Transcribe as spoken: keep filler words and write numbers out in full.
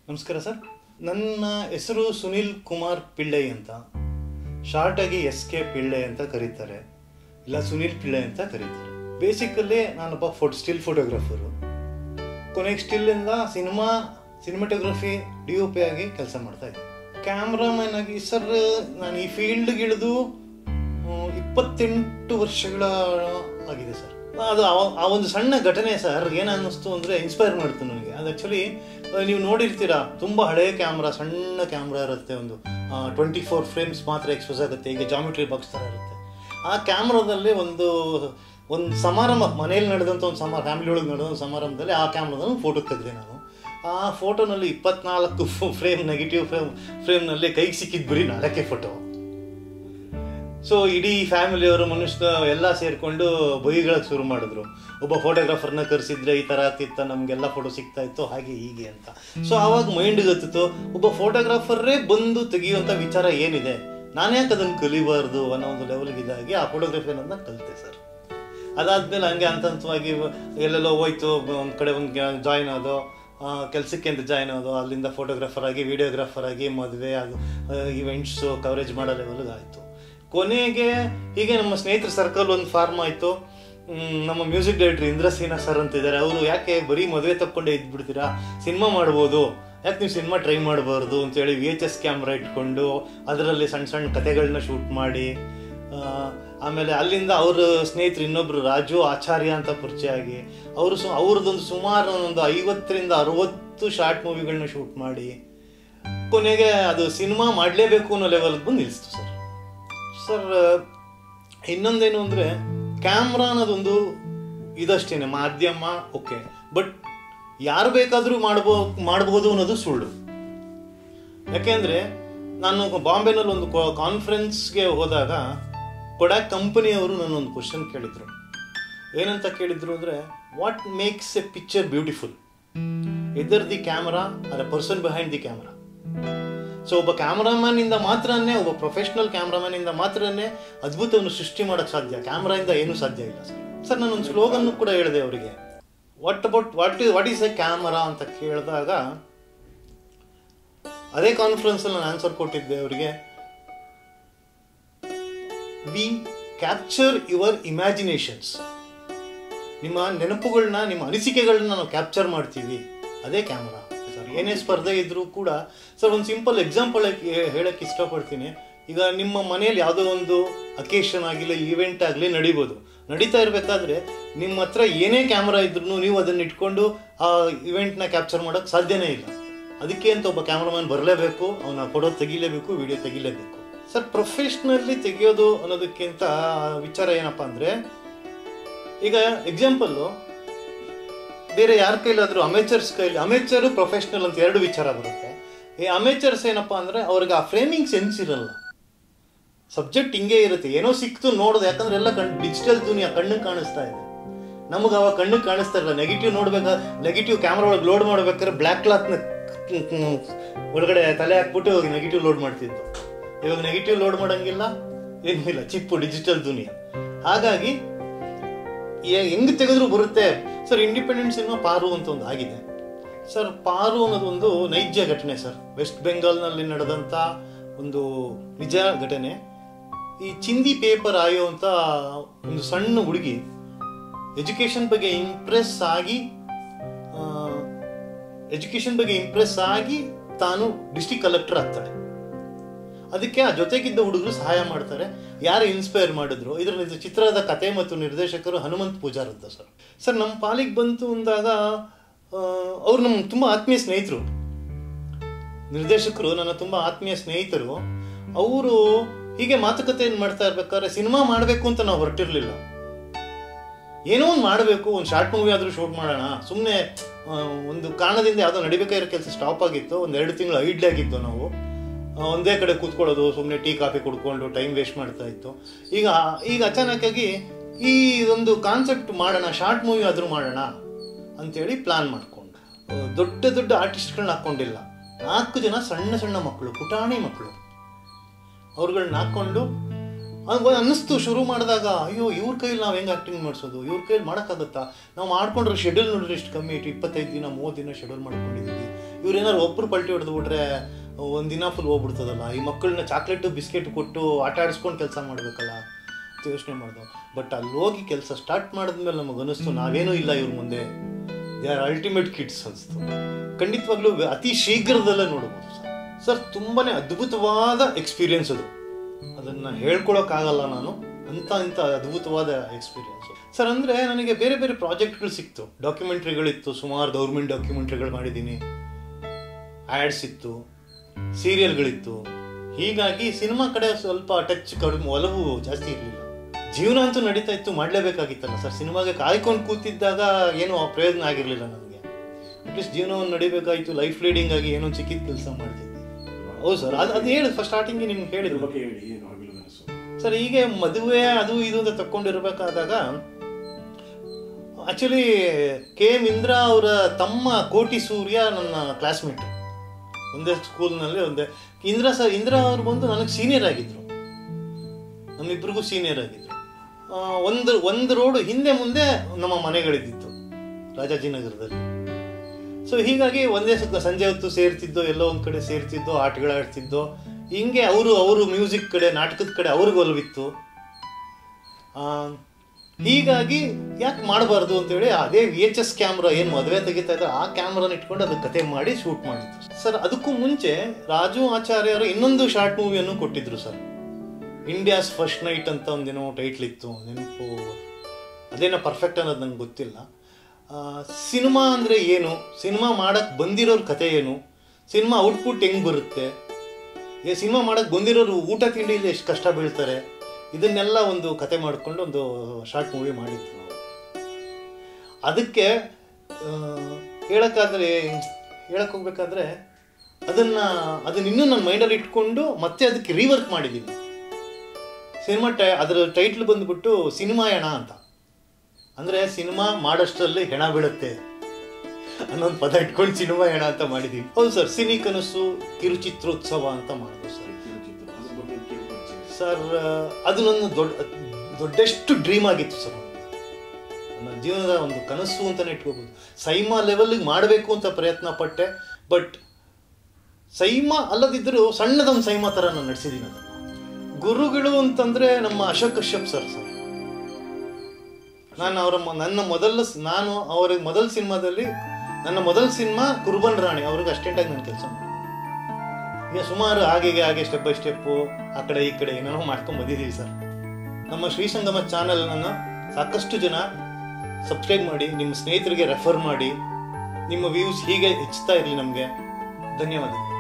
ನಮಸ್ಕಾರ ಸರ್. ನನ್ನ ಹೆಸರು ಸುನಿಲ್ ಕುಮಾರ್ ಪಿಳ್ಳೈ ಅಂತ, ಶಾರ್ಟಾಗಿ ಎಸ್ ಕೆ ಪಿಳ್ಳೈ ಅಂತ ಕರೀತಾರೆ, ಇಲ್ಲ ಸುನಿಲ್ ಪಿಳ್ಳೈ ಅಂತ ಕರೀತಾರೆ. ಬೇಸಿಕಲಿ ನಾನೊಬ್ಬ ಫೋಟೋ ಸ್ಟಿಲ್ ಫೋಟೋಗ್ರಾಫರು. ಕೊನೆಗೆ ಸ್ಟಿಲ್ಲಿಂದ cinema cinematography D O P ಆಗಿ ಕೆಲಸ ಮಾಡ್ತಾಯಿದ್ದೆ. ಕ್ಯಾಮ್ರಾಮನ್ ಆಗಿ ಸರ್ ನಾನು ಈ ಫೀಲ್ಡ್ಗೆ ಇಳಿದು ಇಪ್ಪತ್ತೆಂಟು ವರ್ಷಗಳ ಆಗಿದೆ ಸರ್. ಅದು ಆ ಒಂದು ಸಣ್ಣ ಘಟನೆ ಸರ್ ಏನು ಅನ್ನಿಸ್ತು ಅಂದರೆ ಇನ್ಸ್ಪೈರ್ ಮಾಡ್ತು ನನಗೆ. ಅದು ಆ್ಯಕ್ಚುಲಿ ನೀವು ನೋಡಿರ್ತೀರಾ, ತುಂಬ ಹಳೆಯ ಕ್ಯಾಮ್ರಾ, ಸಣ್ಣ ಕ್ಯಾಮ್ರಾ ಇರುತ್ತೆ, ಒಂದು ಟ್ವೆಂಟಿ ಫೋರ್ ಫ್ರೇಮ್ಸ್ ಮಾತ್ರ ಎಕ್ಸ್ಪೋಸ್ ಆಗುತ್ತೆ, ಈಗ ಜಾಮಿಟ್ರಿ ಬಾಕ್ಸ್ ಥರ ಇರುತ್ತೆ. ಆ ಕ್ಯಾಮ್ರಾದಲ್ಲಿ ಒಂದು ಒಂದು ಸಮಾರಂಭ, ಮನೇಲಿ ನಡೆದಂಥ ಒಂದು ಸಮಾರ ಫ್ಯಾಮಿಲಿ ಒಳಗೆ ನಡೆದ ಒಂದು ಸಮಾರಂಭದಲ್ಲಿ ಆ ಕ್ಯಾಮ್ರಾದಲ್ಲಿ ಫೋಟೋ ತೆಗೆದೆ ನಾನು. ಆ ಫೋಟೋನಲ್ಲಿ ಇಪ್ಪತ್ನಾಲ್ಕು ಫ್ರೇಮ್ ನೆಗೆಟಿವ್ ಫ್ರೇಮ್ ಫ್ರೇಮ್ನಲ್ಲಿ ಕೈಗೆ ಸಿಕ್ಕಿದ್ದು ಬರೀ ನಾಲ್ಕೇ ಫೋಟೋ. ಸೊ ಇಡೀ ಫ್ಯಾಮಿಲಿಯವರು ಮನುಷ್ಯ ಎಲ್ಲ ಸೇರಿಕೊಂಡು ಬೈಗಳಕ್ಕೆ ಶುರು ಮಾಡಿದ್ರು. ಒಬ್ಬ ಫೋಟೋಗ್ರಾಫರ್ನ ಕರೆಸಿದ್ರೆ ಈ ಥರ ಆಗ್ತಿತ್ತ, ನಮಗೆಲ್ಲ ಫೋಟೋ ಸಿಗ್ತಾ ಇತ್ತು, ಹಾಗೆ ಹೀಗೆ ಅಂತ. ಸೊ ಆವಾಗ ಮೈಂಡ್ಗೆ ಗೊತ್ತಿತ್ತು, ಒಬ್ಬ ಫೋಟೋಗ್ರಾಫರೇ ಬಂದು ತೆಗಿಯುವಂಥ ವಿಚಾರ ಏನಿದೆ, ನಾನು ಯಾಕೆ ಅದನ್ನು ಕಲಿಬಾರ್ದು ಅನ್ನೋ ಒಂದು ಲೆವೆಲ್ಗೆ ಇದಾಗಿ ಆ ಫೋಟೋಗ್ರಫಿ ಅನ್ನೋದನ್ನ ಕಲಿತೆ ಸರ್. ಅದಾದಮೇಲೆ ಹಂಗೆ ಹಂತ ಹಂತವಾಗಿ ಎಲ್ಲೆಲ್ಲೋ ಹೋಯ್ತು, ಒಂದು ಕಡೆ ಒಂದು ಜಾಯ್ನ್ ಆದೋ, ಕೆಲಸಕ್ಕೆ ಅಂತ ಜಾಯ್ನ್ ಆದೋ, ಅಲ್ಲಿಂದ ಫೋಟೋಗ್ರಾಫರ್ ಆಗಿ ವಿಡಿಯೋಗ್ರಾಫರ್ ಆಗಿ ಮದುವೆ ಅದು ಇವೆಂಟ್ಸು ಕವರೇಜ್ ಮಾಡೋ ಲೆವೆಲ್ಗೆ ಆಯಿತು. ಕೊನೆಗೆ ಹೀಗೆ ನಮ್ಮ ಸ್ನೇಹಿತರ ಸರ್ಕಲ್ ಒಂದು ಫಾರ್ಮ್ ಆಯಿತು. ನಮ್ಮ ಮ್ಯೂಸಿಕ್ ಡೈರೆಕ್ಟರ್ ಇಂದ್ರಸೇನಾ ಸರ್ ಅಂತಿದ್ದಾರೆ, ಅವರು ಯಾಕೆ ಬರೀ ಮದುವೆ ತಕ್ಕೊಂಡೇ ಇದ್ಬಿಡ್ತೀರಾ, ಸಿನಿಮಾ ಮಾಡ್ಬೋದು, ಯಾಕೆ ನೀವು ಸಿನಿಮಾ ಟ್ರೈ ಮಾಡಬಾರ್ದು ಅಂತೇಳಿ ವಿ ಎಚ್ ಎಸ್ ಕ್ಯಾಮ್ರಾ ಇಟ್ಕೊಂಡು ಅದರಲ್ಲಿ ಸಣ್ಣ ಸಣ್ಣ ಕತೆಗಳನ್ನ ಶೂಟ್ ಮಾಡಿ, ಆಮೇಲೆ ಅಲ್ಲಿಂದ ಅವ್ರ ಸ್ನೇಹಿತರು ಇನ್ನೊಬ್ರು ರಾಜು ಆಚಾರ್ಯ ಅಂತ ಪರಿಚಯ ಆಗಿ ಅವರು ಸು ಅವ್ರದ್ದೊಂದು ಸುಮಾರು ಒಂದು ಐವತ್ತರಿಂದ ಅರವತ್ತು ಶಾರ್ಟ್ ಮೂವಿಗಳನ್ನ ಶೂಟ್ ಮಾಡಿ ಕೊನೆಗೆ ಅದು ಸಿನಿಮಾ ಮಾಡಲೇಬೇಕು ಅನ್ನೋ ಲೆವೆಲ್ಗೆ ಬಂದು ನಿಲ್ಲಿಸ್ತು ಸರ್. ಸರ್ ಇನ್ನೊಂದೇನು ಅಂದರೆ, ಕ್ಯಾಮ್ರಾ ಅನ್ನೋದೊಂದು ಇದಷ್ಟೇ ಮಾಧ್ಯಮ, ಓಕೆ, ಬಟ್ ಯಾರು ಬೇಕಾದರೂ ಮಾಡ್ಬೋ ಮಾಡ್ಬೋದು ಅನ್ನೋದು ಸುಳ್ಳು. ಯಾಕೆಂದರೆ ನಾನು ಬಾಂಬೆನಲ್ಲಿ ಒಂದು ಕಾನ್ಫರೆನ್ಸ್ಗೆ ಹೋದಾಗ ಕೊಡಾಕ್ ಕಂಪನಿಯವರು ನನ್ನೊಂದು ಕ್ವಶನ್ ಕೇಳಿದರು. ಏನಂತ ಕೇಳಿದ್ರು ಅಂದರೆ, what makes a picture beautiful, either the camera or a person behind the camera. So ಒಬ್ಬ ಕ್ಯಾಮ್ರಾಮನ್ನಿಂದ ಮಾತ್ರನೇ, ಒಬ್ಬ ಪ್ರೊಫೆಷ್ನಲ್ ಕ್ಯಾಮ್ರಾಮನ್ನಿಂದ ಮಾತ್ರನೇ ಅದ್ಭುತವನ್ನು ಸೃಷ್ಟಿ ಮಾಡೋಕ್ಕೆ ಸಾಧ್ಯ, ಕ್ಯಾಮ್ರಾಯಿಂದ ಏನೂ ಸಾಧ್ಯ ಇಲ್ಲ ಸರ್. ಸರ್ ನಾನೊಂದು ಸ್ಲೋಗನ್ನು ಕೂಡ ಹೇಳಿದೆ ಅವರಿಗೆ, what about what what is a camera ಅಂತ ಕೇಳಿದಾಗ ಅದೇ ಕಾನ್ಫರೆನ್ಸಲ್ಲಿ ನಾನು ಆನ್ಸರ್ ಕೊಟ್ಟಿದ್ದೆ ಅವರಿಗೆ, ವಿ ಕ್ಯಾಪ್ಚರ್ ಯುವರ್ ಇಮ್ಯಾಜಿನೇಷನ್ಸ್, ನಿಮ್ಮ ನೆನಪುಗಳನ್ನ, ನಿಮ್ಮ ಅನಿಸಿಕೆಗಳನ್ನ ನಾವು ಕ್ಯಾಪ್ಚರ್ ಮಾಡ್ತೀವಿ, ಅದೇ ಕ್ಯಾಮ್ರಾ ಸರ್. ಏನೇ ಸ್ಪರ್ಧೆ ಇದ್ರೂ ಕೂಡ ಸರ್, ಒಂದು ಸಿಂಪಲ್ ಎಕ್ಸಾಂಪಲ್ ಹೇಳಕ್ಕೆ ಇಷ್ಟಪಡ್ತೀನಿ. ಈಗ ನಿಮ್ಮ ಮನೇಲಿ ಯಾವುದೋ ಒಂದು ಅಕೇಶನ್ ಆಗಿಲ್ಲ, ಈವೆಂಟ್ ಆಗಲಿ ನಡೀಬೋದು, ನಡೀತಾ ಇರಬೇಕಾದ್ರೆ ನಿಮ್ಮ ಹತ್ರ ಏನೇ ಕ್ಯಾಮ್ರಾ ಇದ್ರೂ ನೀವು ಅದನ್ನು ಇಟ್ಕೊಂಡು ಆ ಇವೆಂಟ್ನ ಕ್ಯಾಪ್ಚರ್ ಮಾಡೋಕ್ಕೆ ಸಾಧ್ಯನೇ ಇಲ್ಲ. ಅದಕ್ಕೆ ಅಂತ ಒಬ್ಬ ಕ್ಯಾಮ್ರಾಮನ್ ಬರಲೇಬೇಕು, ಅವನ ಫೋಟೋ ತೆಗಿಲೇಬೇಕು, ವಿಡಿಯೋ ತೆಗಿಲೇಬೇಕು ಸರ್. ಪ್ರೊಫೆಷ್ನಲ್ಲಿ ತೆಗಿಯೋದು ಅನ್ನೋದಕ್ಕಿಂತ ವಿಚಾರ ಏನಪ್ಪ ಅಂದರೆ, ಈಗ ಎಕ್ಸಾಂಪಲ್ಲು ಬೇರೆ ಯಾರ ಕೈಲಾದರೂ, ಅಮೇಚರ್ಸ್ ಕೈಲಿ, ಅಮೇಚರು ಪ್ರೊಫೆಷ್ನಲ್ ಅಂತ ಎರಡು ವಿಚಾರ ಬರುತ್ತೆ. ಈ ಅಮೇಚರ್ಸ್ ಏನಪ್ಪ ಅಂದರೆ, ಅವ್ರಿಗೆ ಆ ಫ್ರೇಮಿಂಗ್ ಸೆನ್ಸ್ ಇರಲ್ಲ, ಸಬ್ಜೆಕ್ಟ್ ಹಿಂಗೆ ಇರುತ್ತೆ, ಏನೋ ಸಿಕ್ತು ನೋಡೋದು, ಯಾಕಂದ್ರೆ ಎಲ್ಲ ಕಣ್ ಡಿಜಿಟಲ್ ದುನಿಯಾ ಕಣ್ಣಿಗೆ ಕಾಣಿಸ್ತಾ ಇದೆ. ನಮಗೆ ಅವಾಗ ಕಣ್ಣಿಗೆ ಕಾಣಿಸ್ತಾ ಇರಲ್ಲ. ನೆಗೆಟಿವ್ ನೋಡ್ಬೇಕಾ, ನೆಗೆಟಿವ್ ಕ್ಯಾಮ್ರಾ ಒಳಗೆ ಲೋಡ್ ಮಾಡ್ಬೇಕಾದ್ರೆ ಬ್ಲ್ಯಾಕ್ ಕ್ಲಾತ್ನ ಒಳಗಡೆ ತಲೆ ಹಾಕ್ಬಿಟ್ಟು ನೆಗೆಟಿವ್ ಲೋಡ್ ಮಾಡ್ತಿದ್ದು. ಇವಾಗ ನೆಗೆಟಿವ್ ಲೋಡ್ ಮಾಡೋಂಗಿಲ್ಲ, ಏನೂ ಇಲ್ಲ, ಚಿಪ್ಪು ಡಿಜಿಟಲ್ ದುನಿಯಾ. ಹಾಗಾಗಿ ಹೆಂಗೆ ತೆಗೆದ್ರು ಬರುತ್ತೆ ಸರ್. ಇಂಡಿಪೆಂಡೆಂಟ್ ಸಿನಿಮಾ ಪಾರು ಅಂತ ಒಂದು ಆಗಿದೆ ಸರ್. ಪಾರು ಅನ್ನೋದೊಂದು ನೈಜ ಘಟನೆ ಸರ್, ವೆಸ್ಟ್ ಬೆಂಗಾಲ್ನಲ್ಲಿ ನಡೆದಂಥ ಒಂದು ನಿಜ ಘಟನೆ. ಈ ಚಿಂದಿ ಪೇಪರ್ ಆಯೋ ಅಂತ ಒಂದು ಸಣ್ಣ ಹುಡುಗಿ ಎಜುಕೇಷನ್ ಬಗ್ಗೆ ಇಂಪ್ರೆಸ್ ಆಗಿ ಎಜುಕೇಷನ್ ಬಗ್ಗೆ ಇಂಪ್ರೆಸ್ ಆಗಿ ತಾನು ಡಿಸ್ಟ್ರಿಕ್ಟ್ ಕಲೆಕ್ಟರ್ ಆಗ್ತಾಳೆ. ಅದಕ್ಕೆ ಆ ಜೊತೆಗಿದ್ದ ಹುಡುಗರು ಸಹಾಯ ಮಾಡ್ತಾರೆ. ಯಾರು ಇನ್ಸ್ಪೈರ್ ಮಾಡಿದ್ರು, ಇದರ ಚಿತ್ರದ ಕತೆ ಮತ್ತು ನಿರ್ದೇಶಕರು ಹನುಮಂತ್ ಪೂಜಾರ್ ಅಂತ ಸರ್. ಸರ್ ನಮ್ಮ ಪಾಲಿಗೆ ಬಂತು ಅಂದಾಗ ಅವ್ರು ನಮ್ಮ ತುಂಬ ಆತ್ಮೀಯ ಸ್ನೇಹಿತರು, ನಿರ್ದೇಶಕರು ನನ್ನ ತುಂಬ ಆತ್ಮೀಯ ಸ್ನೇಹಿತರು. ಅವರು ಹೀಗೆ ಮಾತುಕತೆ ಏನು ಮಾಡ್ತಾ ಇರ್ಬೇಕಾದ್ರೆ, ಸಿನಿಮಾ ಮಾಡಬೇಕು ಅಂತ ನಾವು ಹೊರಟಿರಲಿಲ್ಲ, ಏನೋ ಒಂದು ಮಾಡಬೇಕು, ಒಂದು ಶಾರ್ಟ್ ಮೂವಿ ಆದರೂ ಶೂಟ್ ಮಾಡೋಣ, ಸುಮ್ಮನೆ ಒಂದು ಕಾರಣದಿಂದ ಯಾವುದೋ ನಡಿಬೇಕಾಗಿರೋ ಕೆಲಸ ಸ್ಟಾಪ್ ಆಗಿತ್ತು, ಒಂದು ಎರಡು ತಿಂಗಳು ಐಡ್ಲಿ ಆಗಿತ್ತು. ನಾವು ಒಂದೇ ಕಡೆ ಕೂತ್ಕೊಳ್ಳೋದು, ಸುಮ್ಮನೆ ಟೀ ಕಾಫಿ ಕುಡ್ಕೊಂಡು ಟೈಮ್ ವೇಸ್ಟ್ ಮಾಡ್ತಾ ಇತ್ತು. ಈಗ ಈಗ ಅಚಾನಕ್ಕಾಗಿ ಈ ಒಂದು ಕಾನ್ಸೆಪ್ಟ್ ಮಾಡೋಣ, ಶಾರ್ಟ್ ಮೂವಿ ಆದರೂ ಮಾಡೋಣ ಅಂಥೇಳಿ ಪ್ಲ್ಯಾನ್ ಮಾಡಿಕೊಂಡು, ದೊಡ್ಡ ದೊಡ್ಡ ಆರ್ಟಿಸ್ಟ್ಗಳನ್ನ ಹಾಕ್ಕೊಂಡಿಲ್ಲ, ನಾಲ್ಕು ಜನ ಸಣ್ಣ ಸಣ್ಣ ಮಕ್ಕಳು, ಪುಟಾಣಿ ಮಕ್ಕಳು, ಅವ್ರುಗಳನ್ನ ಹಾಕ್ಕೊಂಡು ಅದು ಅನ್ನಿಸ್ತು ಶುರು ಮಾಡಿದಾಗ, ಅಯ್ಯೋ ಇವ್ರ ಕೈಲಿ ನಾವು ಹೆಂಗೆ ಆ್ಯಕ್ಟಿಂಗ್ ಮಾಡಿಸೋದು, ಇವ್ರ ಕೈಲಿ ಮಾಡೋಕ್ಕಾಗತ್ತಾ, ನಾವು ಮಾಡ್ಕೊಂಡ್ರೆ ಶೆಡ್ಯೂಲ್ ನೋಡಿದ್ರೆ ಎಷ್ಟು ಕಮ್ಮಿ ಇಟ್ಟು ಇಪ್ಪತ್ತೈದು ದಿನ ಮೂವತ್ತು ದಿನ ಶೆಡ್ಯೂಲ್ ಮಾಡ್ಕೊಂಡಿದ್ದೀವಿ, ಇವ್ರು ಏನಾದ್ರು ಒಬ್ಬರು ಪಲ್ಟಿ ಹೊಡೆದು ಬಿಟ್ರೆ ಒಂದು ದಿನ ಫುಲ್ ಹೋಗ್ಬಿಡ್ತದಲ್ಲ, ಈ ಮಕ್ಕಳನ್ನ ಚಾಕ್ಲೇಟು ಬಿಸ್ಕೆಟ್ ಕೊಟ್ಟು ಆಟ ಆಡಿಸ್ಕೊಂಡು ಕೆಲಸ ಮಾಡಬೇಕಲ್ಲ ಅಂತ ಯೋಚನೆ ಮಾಡಿದ್ವು. ಬಟ್ ಅಲ್ಲಿ ಹೋಗಿ ಕೆಲಸ ಸ್ಟಾರ್ಟ್ ಮಾಡಿದ್ಮೇಲೆ ನಮಗೆ ಅನ್ನಿಸ್ತು ನಾವೇನೂ ಇಲ್ಲ ಇವ್ರ ಮುಂದೆ, ದೇ ಆರ್ ಅಲ್ಟಿಮೇಟ್ ಕಿಡ್ಸ್ ಅನಿಸ್ತು. ಖಂಡಿತವಾಗ್ಲೂ ಅತಿ ಶೀಘ್ರದಲ್ಲೇ ನೋಡ್ಬೋದು ಸರ್. ಸರ್ ತುಂಬಾ ಅದ್ಭುತವಾದ ಎಕ್ಸ್ಪೀರಿಯನ್ಸ್ ಅದು, ಅದನ್ನು ಹೇಳ್ಕೊಳಕ್ಕಾಗಲ್ಲ ನಾನು, ಅಂಥ ಇಂಥ ಅದ್ಭುತವಾದ ಎಕ್ಸ್ಪೀರಿಯನ್ಸು ಸರ್. ಅಂದರೆ ನನಗೆ ಬೇರೆ ಬೇರೆ ಪ್ರಾಜೆಕ್ಟ್ಗಳು ಸಿಕ್ತು, ಡಾಕ್ಯುಮೆಂಟ್ರಿಗಳಿತ್ತು, ಸುಮಾರು ಗೌರ್ಮೆಂಟ್ ಡಾಕ್ಯುಮೆಂಟ್ರಿಗಳು ಮಾಡಿದ್ದೀನಿ, ಆ್ಯಡ್ಸ್ ಇತ್ತು, ಸೀರಿಯಲ್ಗಳಿತ್ತು. ಹೀಗಾಗಿ ಸಿನಿಮಾ ಕಡೆ ಸ್ವಲ್ಪ ಟಚ್ ಕಡಿಮೆ, ಒಲವು ಜಾಸ್ತಿ ಇರಲಿಲ್ಲ. ಜೀವನ ಅಂತೂ ನಡೀತಾ ಇತ್ತು, ಮಾಡಲೇಬೇಕಾಗಿತ್ತಲ್ಲ ಸರ್. ಸಿನಿಮಾಗೆ ಕಾಯ್ಕೊಂಡು ಕೂತಿದ್ದಾಗ ಏನೂ ಪ್ರಯೋಜನ ಆಗಿರಲಿಲ್ಲ ನನಗೆ. ಅಟ್ಲೀಸ್ಟ್ ಜೀವನವನ್ನು ನಡಿಬೇಕಾಯಿತು, ಲೈಫ್ ಲೀಡಿಂಗ್ ಆಗಿ ಏನೋ ಚಿಕ್ಕಿದ ಕೆಲಸ ಮಾಡ್ತಿದ್ದೆ. ಹೌದು ಸರ್, ಅದು ಅದು ಹೇಳಿ ಫಸ್ಟ್ ಸ್ಟಾರ್ಟಿಂಗ್ಗೆ ನಿಮ್ಗೆ ಹೇಳಿದ್ರು ಬಗ್ಗೆ ಹೇಳಿ ಏನು ಸರ್. ಹೀಗೆ ಮದುವೆ ಅದು ಇದು ಅಂತ ತಗೊಂಡಿರ್ಬೇಕಾದಾಗ ಆ್ಯಕ್ಚುಲಿ ಕೆ ಎಮ್ ಇಂದ್ರ ಅವರ ತಮ್ಮ ಕೋಟಿ ಸೂರ್ಯ ನನ್ನ ಕ್ಲಾಸ್ಮೇಟ್, ಒಂದೇ ಸ್ಕೂಲ್ನಲ್ಲಿ ಒಂದೇ. ಇಂದ್ರ ಸರ್ ಇಂದ್ರ ಅವ್ರು ಬಂದು ನನಗೆ ಸೀನಿಯರ್ ಆಗಿದ್ದರು, ನಮ್ಮಿಬ್ಬರಿಗೂ ಸೀನಿಯರ್ ಆಗಿದ್ದರು. ಒಂದು ಒಂದು ರೋಡು ಹಿಂದೆ ಮುಂದೆ ನಮ್ಮ ಮನೆಗಳಿದ್ದಿತ್ತು ರಾಜಾಜಿನಗರದಲ್ಲಿ. ಸೊ ಹೀಗಾಗಿ ಒಂದೇ ಸಂಜೆ ಹೊತ್ತು ಸೇರ್ತಿದ್ದೋ, ಎಲ್ಲೋ ಒಂದು ಕಡೆ ಸೇರ್ತಿದ್ದೋ, ಆಟಗಳಾಡ್ತಿದ್ದೋ. ಹಿಂಗೆ ಅವರು ಅವರು ಮ್ಯೂಸಿಕ್ ಕಡೆ, ನಾಟಕದ ಕಡೆ ಅವ್ರಿಗೆ ಒಲವಿತ್ತು. ಹೀಗಾಗಿ ಯಾಕೆ ಮಾಡಬಾರ್ದು ಅಂತೇಳಿ ಅದೇ ವಿ ಎಚ್ ಎಸ್ ಕ್ಯಾಮ್ರಾ ಏನು ಮದುವೆ ತೆಗಿತಾ ಇದ್ದಾರೆ ಆ ಕ್ಯಾಮ್ರಾನ ಇಟ್ಕೊಂಡು ಅದು ಕತೆ ಮಾಡಿ ಶೂಟ್ ಮಾಡಿತ್ತು ಸರ್. ಅದಕ್ಕೂ ಮುಂಚೆ ರಾಜು ಆಚಾರ್ಯರು ಇನ್ನೊಂದು ಶಾರ್ಟ್ ಮೂವಿಯನ್ನು ಕೊಟ್ಟಿದ್ರು ಸರ್, ಇಂಡಿಯಾಸ್ ಫಸ್ಟ್ ನೈಟ್ ಅಂತ ಒಂದೇನೋ ಟೈಟ್ಲ್ ಇತ್ತು, ನೆನಪು ಅದೇನೋ ಪರ್ಫೆಕ್ಟ್ ಅನ್ನೋದು ನಂಗೆ ಗೊತ್ತಿಲ್ಲ. ಸಿನಿಮಾ ಅಂದರೆ ಏನು, ಸಿನಿಮಾ ಮಾಡೋಕ್ಕೆ ಬಂದಿರೋರ ಕತೆ ಏನು, ಸಿನಿಮಾ ಔಟ್ಪುಟ್ ಹೆಂಗೆ ಬರುತ್ತೆ, ಈ ಸಿನಿಮಾ ಮಾಡೋಕ್ಕೆ ಬಂದಿರೋರು ಊಟ ತಿಂಡಿಯಲ್ಲಿ ಎಷ್ಟು ಕಷ್ಟ ಬೀಳ್ತಾರೆ, ಇದನ್ನೆಲ್ಲ ಒಂದು ಕತೆ ಮಾಡಿಕೊಂಡು ಒಂದು ಶಾರ್ಟ್ ಮೂವಿ ಮಾಡಿದ್ದು ನಾವು. ಅದಕ್ಕೆ ಹೇಳೋಕ್ಕಾದ್ರೆ ಹೇಳಕ್ಕೆ ಹೋಗ್ಬೇಕಾದ್ರೆ ಅದನ್ನು ಅದನ್ನ ಇನ್ನೂ ನನ್ನ ಮೈಂಡಲ್ಲಿ ಇಟ್ಕೊಂಡು ಮತ್ತೆ ಅದಕ್ಕೆ ರೀವರ್ಕ್ ಮಾಡಿದ್ದೀನಿ. ಸಿನಿಮಾ ಟೈ ಅದರ ಟೈಟ್ಲ್ ಬಂದುಬಿಟ್ಟು ಸಿನಿಮಾ ಹೆಣ ಅಂತ, ಅಂದರೆ ಸಿನಿಮಾ ಮಾಡೋಷ್ಟರಲ್ಲಿ ಹೆಣ ಬೀಳುತ್ತೆ ಅನ್ನೊಂದು ಪದ ಇಟ್ಕೊಂಡು ಸಿನಿಮಾ ಹೆಣ ಅಂತ ಮಾಡಿದ್ದೀವಿ. ಹೌದು ಸರ್, ಸಿನಿ ಕನಸು ಕಿರುಚಿತ್ರೋತ್ಸವ ಅಂತ ಮಾಡಿದ್ವಿ ಸರ್. ಸರ್ ಅದು ನನ್ನ ದೊಡ್ಡ ದೊಡ್ಡಷ್ಟು ಡ್ರೀಮ್ ಆಗಿತ್ತು ಸರ್, ನನ್ನ ಜೀವನದ ಒಂದು ಕನಸು ಅಂತಲೇ ಇಟ್ಕೋಬೋದು. ಸೈಮಾ ಲೆವೆಲ್ಗೆ ಮಾಡಬೇಕು ಅಂತ ಪ್ರಯತ್ನ ಪಟ್ಟೆ, ಬಟ್ ಸೈಮಾ ಅಲ್ಲದಿದ್ದರೂ ಸಣ್ಣದೊಂದು ಸೈಮಾ ಥರ ನಾನು ನಡೆಸಿದ್ದೀನಿ ಅದನ್ನು. ಗುರುಗಳು ಅಂತಂದರೆ ನಮ್ಮ ಅಶೋಕ್ ಕಶ್ಯಪ್ ಸರ್ ಸರ್ ನಾನು ಅವರ ನನ್ನ ಮೊದಲ ನಾನು ಅವರ ಮೊದಲ ಸಿನಿಮಾದಲ್ಲಿ ನನ್ನ ಮೊದಲ ಸಿನಿಮಾ ಕುರ್ಬನ್ ರಾಣಿ ಅವ್ರಿಗೆ ಅಸ್ಟೆಂಟಾಗಿ ನಾನು ಕೆಲಸ ಮಾಡಿ ಈಗ ಸುಮಾರು ಹಾಗೆ ಹಾಗೆ ಸ್ಟೆಪ್ ಬೈ ಸ್ಟೆಪ್ಪು ಆ ಕಡೆ ಈ ಕಡೆ ಏನೇನೋ ಮಾಡ್ಕೊಂಡು ಬಂದಿದ್ದೀವಿ ಸರ್. ನಮ್ಮ ಶ್ರೀಸಂಗಮ ಚಾನಲ್ನನ್ನು ಸಾಕಷ್ಟು ಜನ ಸಬ್ಸ್ಕ್ರೈಬ್ ಮಾಡಿ, ನಿಮ್ಮ ಸ್ನೇಹಿತರಿಗೆ ರೆಫರ್ ಮಾಡಿ, ನಿಮ್ಮ ವ್ಯೂಸ್ ಹೀಗೆ ಹೆಚ್ಚುತ್ತಾ ಇರಲಿ ನಮಗೆ. ಧನ್ಯವಾದಗಳು.